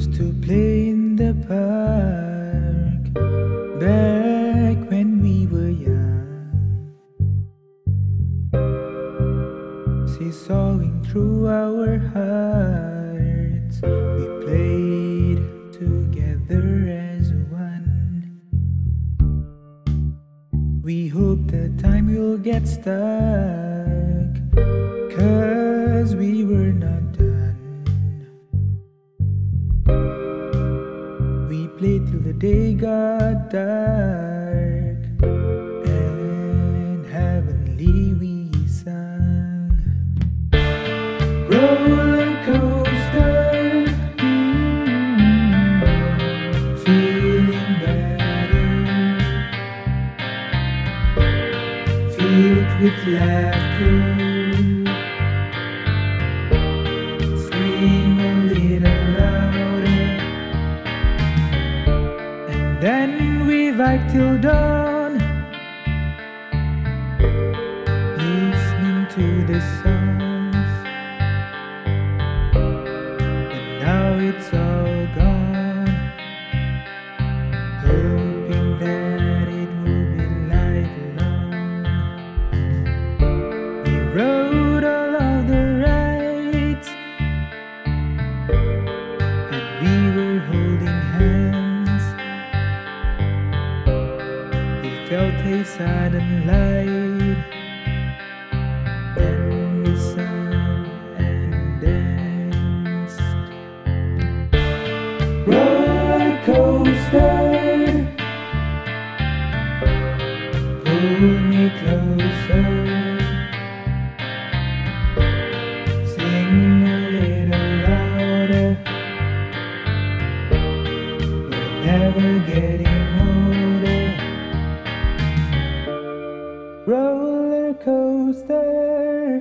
used to play in the park back when we were young, seesawing through our hearts. We played together as one. We hope the time will get stuck, 'cause we were not done. We played till the day got dark, and heavenly we sang. Roller coaster, feeling better, filled with laughter. Scream a little louder, and then we vibe till dawn, listening to the songs. And now it's all gone, hoping that it will be lifelong. We rode all of the rides, and we were holding hands. We felt a sudden light, then we sang and danced. Roller coaster, pull me closer, sing a little louder. We're never getting older. Roller coaster,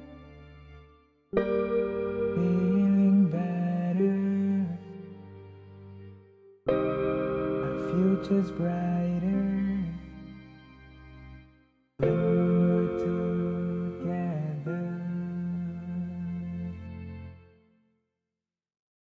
feeling better, our future's brighter.